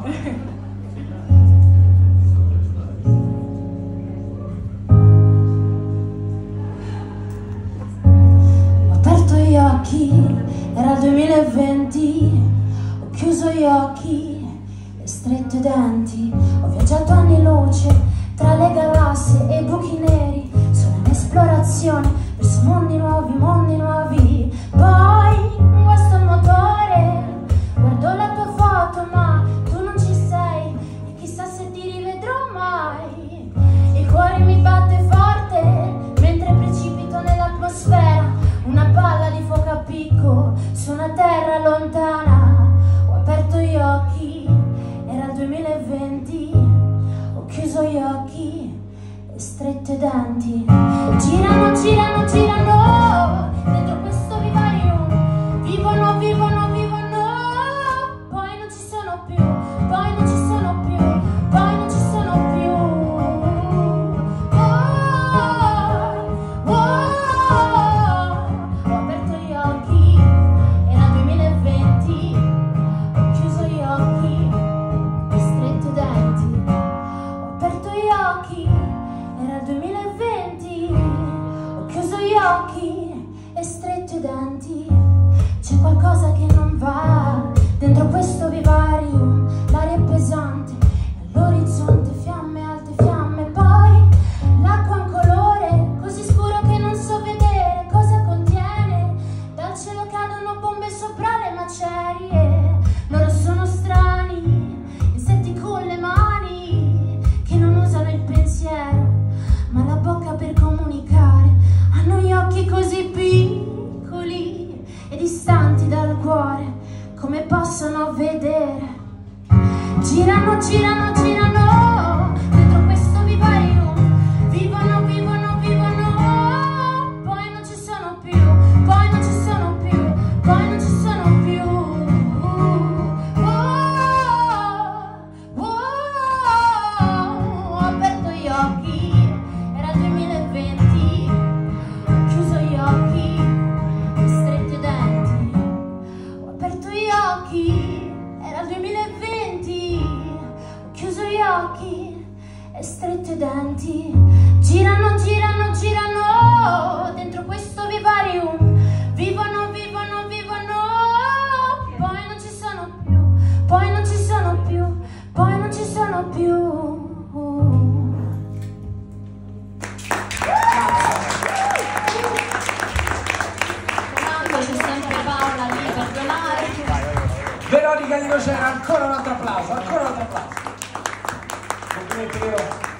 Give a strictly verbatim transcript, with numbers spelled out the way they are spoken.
Ho aperto gli occhi, era il duemilaventi, ho chiuso gli occhi e stretto i denti. Ho viaggiato anni luce tra le galassie e i buchi neri, sono in esplorazione verso mondi nuovi, mondi nuovi. Poi guasto il motore, guardo la tua foto ma tu non ci sei e chissà se ti rivedrò mai. Il cuore mi batte forte mentre precipito nell'atmosfera, una palla di fuoco a picco su una terra lontana. Ho aperto gli occhi, era il duemilaventi, ho chiuso gli occhi e stretto i denti. Girano, girano, girano dentro questo vivario, vivono, vivono, vivono, poi non ci sono più, poi non ci sono più, poi non ci sono più. Oh, oh, ho aperto gli occhi, era il duemilaventi, ho chiuso gli occhi e stretto i denti. Ho aperto gli occhi, era il duemilaventi, ho chiuso gli occhi e stretto i denti. C'è qualcosa che non va dentro questo vivarium, l'aria è pesante, all'orizzonte fiamme alte, fiamme, poi l'acqua ha un colore così scuro che non so vedere cosa contiene. Dal cielo cadono bombe sopra le macerie, loro sono strani, insetti con le mani che non usano il pensiero ma la bocca per comunicare. Hanno gli occhi così piccoli e distanti dal cuore, come possono vedere? Girano, girano, girano dentro questo vivario, vivono, vivono, vivono, poi non ci sono più, poi non ci sono più, poi non ci sono più. Oh, oh, oh, ho aperto gli occhi, era il duemilaventi, ho chiuso gli occhi e stretto i denti. Ho aperto gli occhi, era il duemilaventi, ho chiuso gli occhi e stretto i denti. Girano, girano, girano dentro questo vivarium, vivono, vivono, vivono, poi non ci sono più, poi non ci sono più, poi non ci sono più. Tanto c'è sempre Paola lì per donare. Veronica Di Nocera, ancora un altro applauso, ancora un altro applauso. Complimenti Vero.